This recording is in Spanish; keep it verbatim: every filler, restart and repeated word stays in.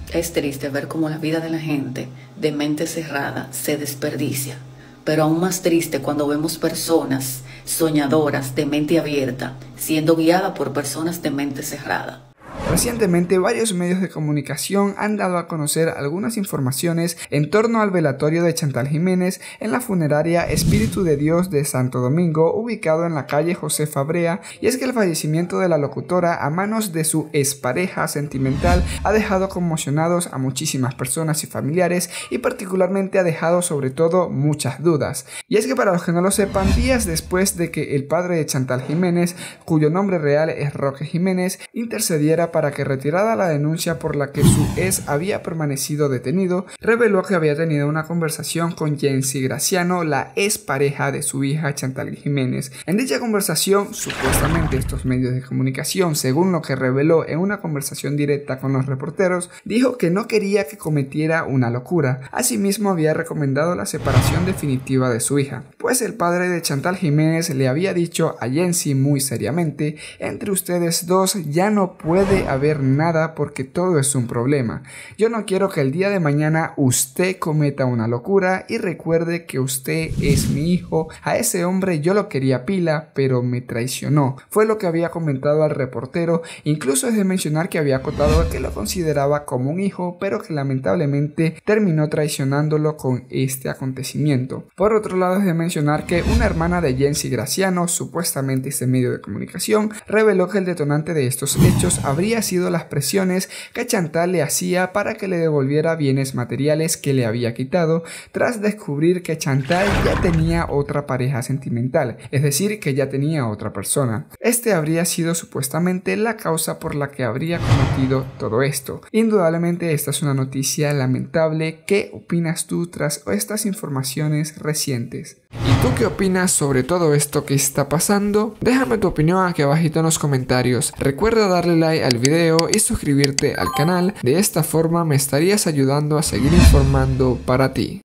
Es triste ver cómo la vida de la gente de mente cerrada se desperdicia, pero aún más triste cuando vemos personas soñadoras de mente abierta siendo guiadas por personas de mente cerrada. Recientemente, varios medios de comunicación han dado a conocer algunas informaciones en torno al velatorio de Chantal Jiménez en la funeraria Espíritu de Dios de Santo Domingo, ubicado en la calle José Fabrea, y es que el fallecimiento de la locutora a manos de su expareja sentimental ha dejado conmocionados a muchísimas personas y familiares, y particularmente ha dejado sobre todo muchas dudas. Y es que, para los que no lo sepan, días después de que el padre de Chantal Jiménez, cuyo nombre real es Roque Jiménez, intercediera para para que retirada la denuncia por la que su ex había permanecido detenido, reveló que había tenido una conversación con Jency Graciano, la ex pareja de su hija Chantal Jiménez. En dicha conversación, supuestamente estos medios de comunicación, según lo que reveló en una conversación directa con los reporteros, dijo que no quería que cometiera una locura. Asimismo, había recomendado la separación definitiva de su hija, pues el padre de Chantal Jiménez le había dicho a Jency muy seriamente: entre ustedes dos ya no puede haber nada porque todo es un problema. Yo no quiero que el día de mañana usted cometa una locura y recuerde que usted es mi hijo. A ese hombre yo lo quería pila, pero me traicionó. Fue lo que había comentado al reportero. Incluso es de mencionar que había acotado que lo consideraba como un hijo, pero que lamentablemente terminó traicionándolo con este acontecimiento. Por otro lado, es de mencionar que una hermana de Jency Graciano, supuestamente este medio de comunicación, reveló que el detonante de estos hechos habría sido las presiones que Chantal le hacía para que le devolviera bienes materiales que le había quitado, tras descubrir que Chantal ya tenía otra pareja sentimental, es decir, que ya tenía otra persona. Este habría sido supuestamente la causa por la que habría cometido todo esto. Indudablemente esta es una noticia lamentable. ¿Qué opinas tú tras estas informaciones recientes? ¿Y tú qué opinas sobre todo esto que está pasando? Déjame tu opinión aquí abajito en los comentarios. Recuerda darle like al video y suscribirte al canal. De esta forma me estarías ayudando a seguir informando para ti.